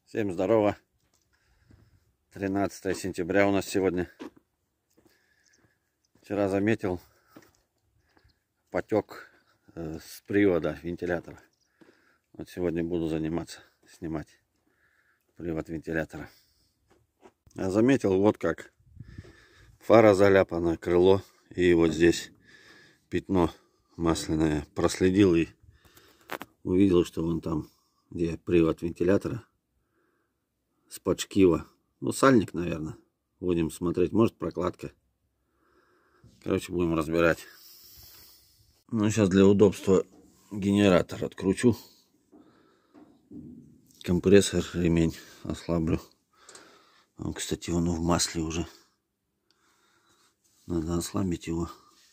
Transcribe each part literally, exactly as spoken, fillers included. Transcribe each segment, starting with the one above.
Всем здорово. тринадцатое сентября у нас сегодня. Вчера заметил потек э, с привода вентилятора. Вот сегодня буду заниматься, снимать привод вентилятора. Я заметил вот как. Фара заляпана, крыло, и вот здесь пятно масляное. Проследил и увидел, что вон там, где привод вентилятора, с-под шкива. Ну, сальник, наверное. Будем смотреть. Может, прокладка. Короче, будем разбирать. Ну, сейчас для удобства генератор откручу. Компрессор, ремень ослаблю. Он, кстати, он в масле уже. Надо ослабить его.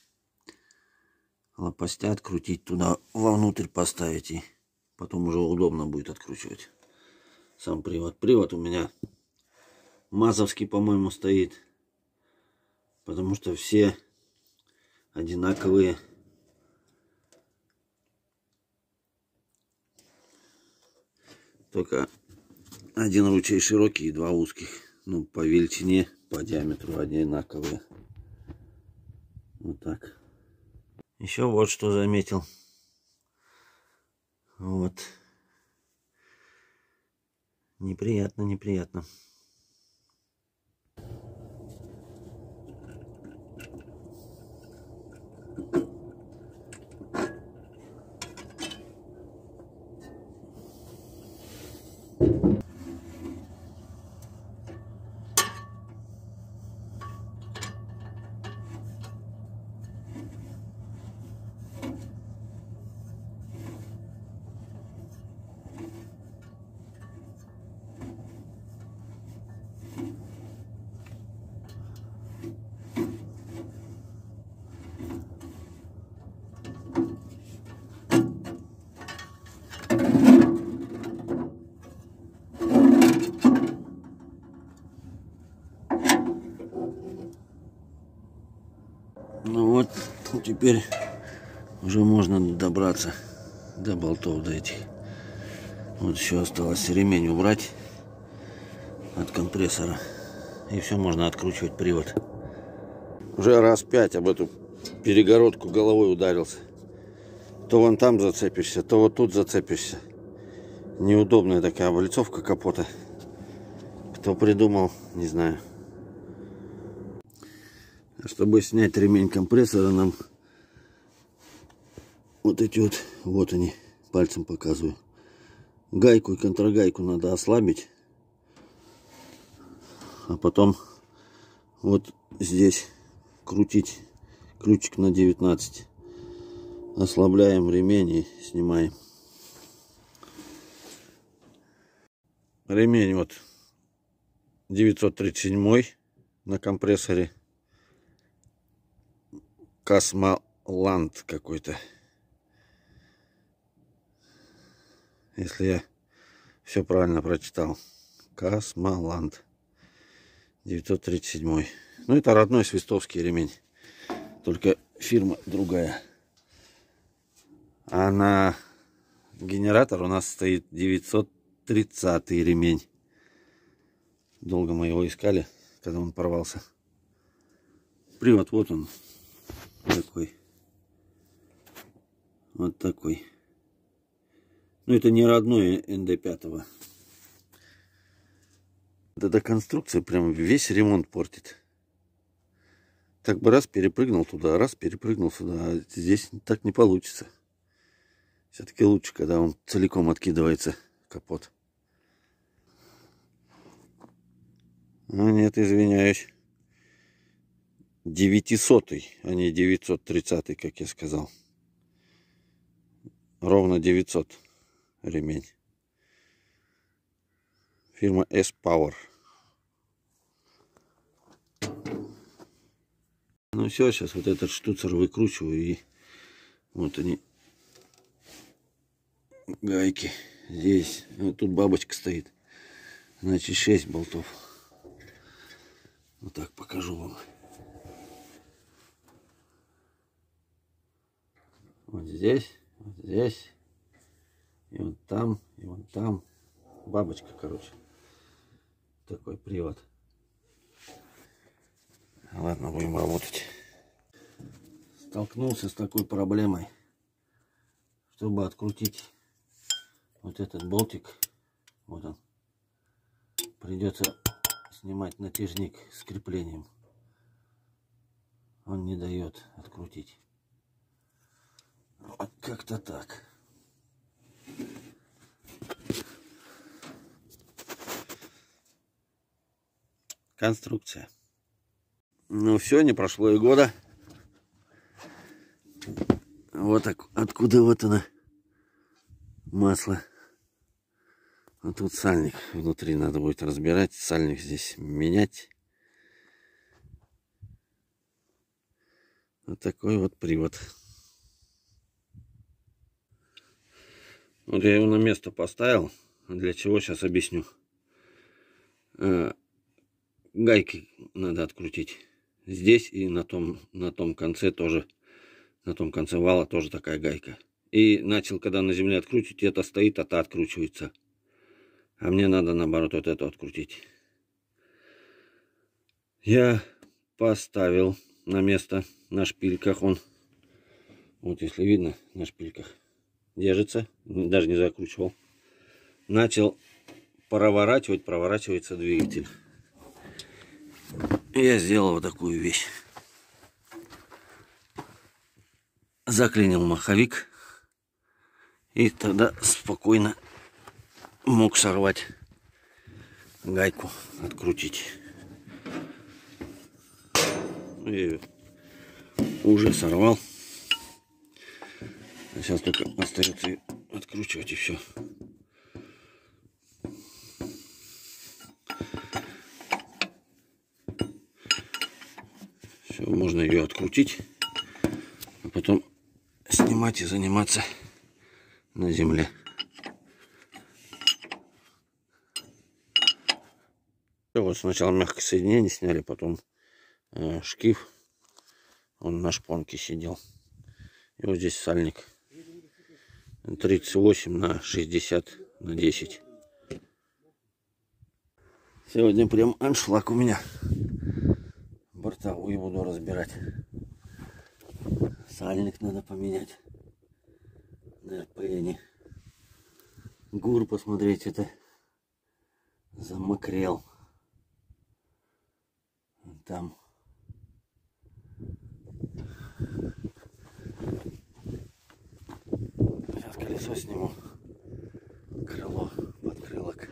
Лопастя открутить, туда вовнутрь поставить. И потом уже удобно будет откручивать сам привод. Привод у меня мазовский, по-моему, стоит. Потому что все одинаковые. Только один ручей широкий и два узких. Ну, по величине, по диаметру одинаковые. Вот так. Еще вот что заметил. Вот. Неприятно, неприятно. Ну вот, теперь уже можно добраться до болтов, до этих. Вот еще осталось ремень убрать от компрессора. И все, можно откручивать привод. Уже раз пять об эту перегородку головой ударился. То вон там зацепишься, то вот тут зацепишься. Неудобная такая облицовка капота. Кто придумал, не знаю. Чтобы снять ремень компрессора, нам вот эти вот, вот они, пальцем показываю. Гайку и контрагайку надо ослабить. А потом вот здесь крутить ключик на девятнадцать. Ослабляем ремень и снимаем. Ремень вот девятьсот тридцать семь на компрессоре. Космоланд какой-то. Если я все правильно прочитал. Космоланд. девятьсот тридцать семь. Ну, это родной свистовский ремень. Только фирма другая. А на генератор у нас стоит девятьсот тридцатый ремень. Долго мы его искали, когда он порвался. Привод вот он. Такой. Вот такой. Ну, это не родной эн дэ пять. Эта конструкция прям весь ремонт портит. Так бы раз перепрыгнул туда, раз перепрыгнул сюда. А здесь так не получится. Все-таки лучше, когда он целиком откидывается, капот. А нет, извиняюсь. девятисотый, а не девятьсот тридцатый, как я сказал. Ровно девятьсот ремень. Фирма S-Power. Ну все, сейчас вот этот штуцер выкручиваю, и вот они, гайки. Здесь, вот тут бабочка стоит. Значит, шесть болтов. Вот так покажу вам. Вот здесь, вот здесь, и вот там, и вот там. Бабочка, короче. такой привод. Ладно, будем работать. Столкнулся с такой проблемой. Чтобы открутить вот этот болтик, вот он, придется снимать натяжник с креплением. Он не дает открутить. Вот как-то так. Конструкция. Ну все, не прошло и года. Вот так, откуда вот она, масло. А тут сальник внутри надо будет разбирать, сальник здесь менять. Вот такой вот привод. Вот я его на место поставил. Для чего, сейчас объясню. Гайки надо открутить. Здесь и на том, на том конце тоже. На том конце вала тоже такая гайка. И начал, когда на земле откручивать, это стоит, а та откручивается. А мне надо, наоборот, вот эту открутить. Я поставил на место на шпильках. Он, вот если видно, на шпильках держится. Даже не закручивал. Начал проворачивать, проворачивается двигатель. И я сделал вот такую вещь. Заклинил маховик. И тогда спокойно мог сорвать гайку, открутить. И уже сорвал. А сейчас только остается ее откручивать, и все. Все, можно ее открутить, а потом снимать и заниматься на земле. Вот сначала мягкое соединение сняли, потом э, шкив. Он на шпонке сидел. И вот здесь сальник тридцать восемь на шестьдесят на десять. Сегодня прям аншлаг у меня. Бортовую буду разбирать. Сальник надо поменять. На пене. Гур, посмотреть, это замокрел. Там. Сейчас колесо сниму. Крыло, подкрылок.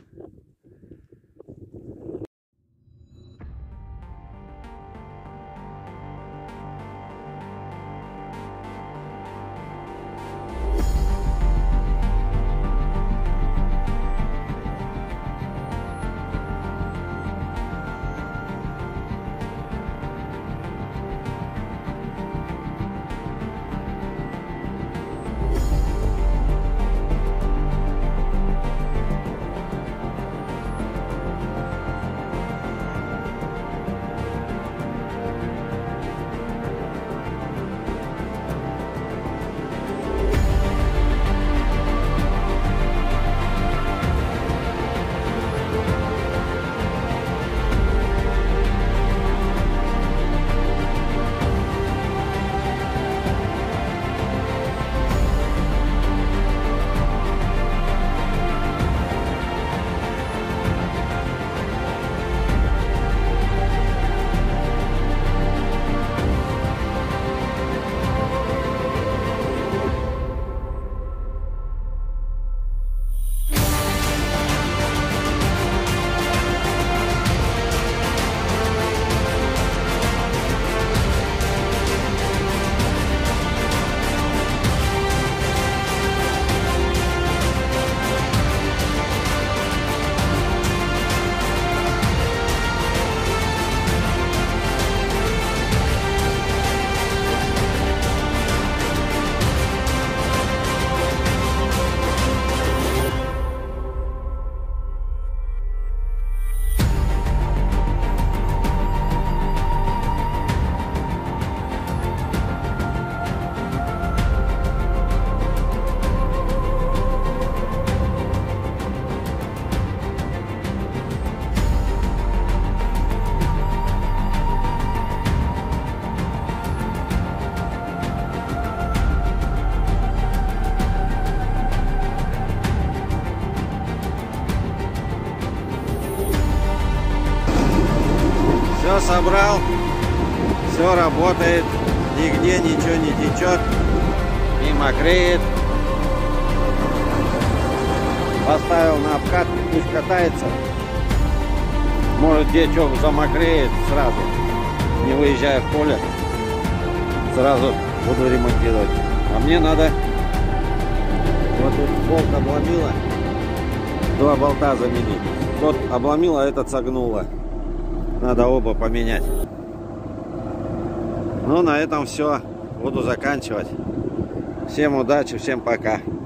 собрал. Все работает. Нигде ничего не течет. Не мокреет. Поставил на обкатку, пусть катается. Может, где что замокреет сразу. Не выезжая в поле. Сразу буду ремонтировать. А мне надо... Вот тут болт обломила. Два болта заменить. Тот обломила, этот согнула. Надо оба поменять. Ну, на этом все. Буду заканчивать. Всем удачи, всем пока.